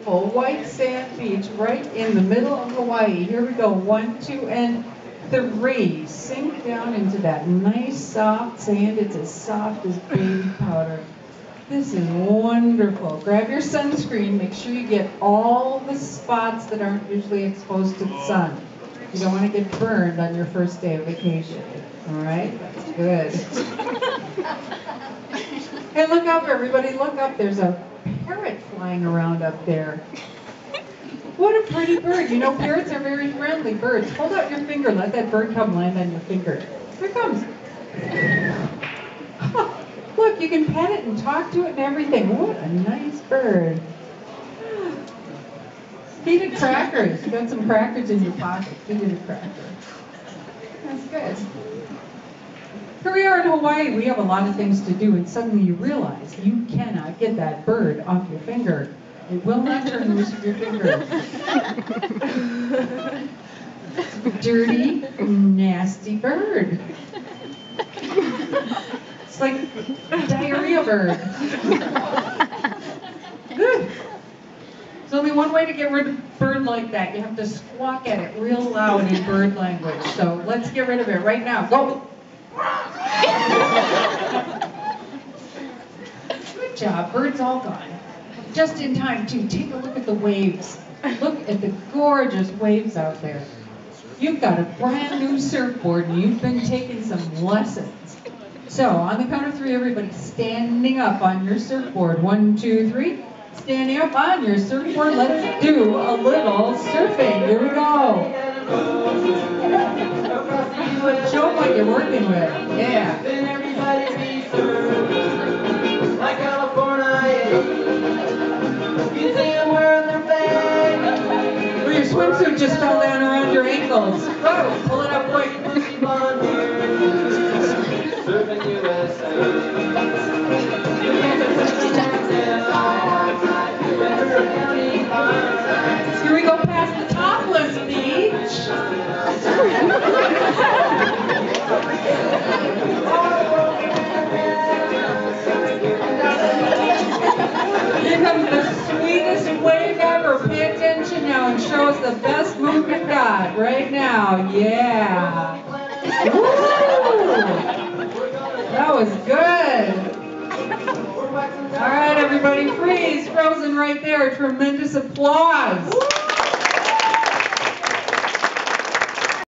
beautiful white sand beach right in the middle of Hawaii. Here we go, 1, 2, and 3. Sink down into that nice soft sand. It's as soft as baby powder. This is wonderful. Grab your sunscreen. Make sure you get all the spots that aren't usually exposed to the sun. You don't want to get burned on your first day of vacation. All right? That's good. Hey, look up, everybody. Look up. There's a parrot flying around up there. What a pretty bird. You know, parrots are very friendly birds. Hold out your finger. Let that bird come land on your finger. Here it comes. Look, you can pet it and talk to it and everything. What a nice bird. Feed it crackers. You got some crackers in your pocket. Feed it a cracker. That's good. Here we are in Hawaii. We have a lot of things to do, and suddenly you realize you cannot get that bird off your finger. It will not turn loose of your finger. Dirty, nasty bird. It's like a diarrhea bird. Good. There's only one way to get rid of a bird like that. You have to squawk at it real loud in bird language. So let's get rid of it right now. Go. Good job. Bird's all gone. Just in time, too. Take a look at the waves. Look at the gorgeous waves out there. You've got a brand new surfboard and you've been taking some lessons. So, on the count of 3, everybody standing up on your surfboard. 1, 2, 3. Standing up on your surfboard. Let's do a little surfing. Here we go. Show them what you're working with. Yeah. Or your swimsuit just fell down around your ankles. Go, pull it up quick. Here we go past the topless beach. Here comes the sweetest wave ever. Pay attention now and show us the best move you've got right now. Yeah. Woo! That was good. All right, everybody, freeze. Frozen right there. Tremendous applause.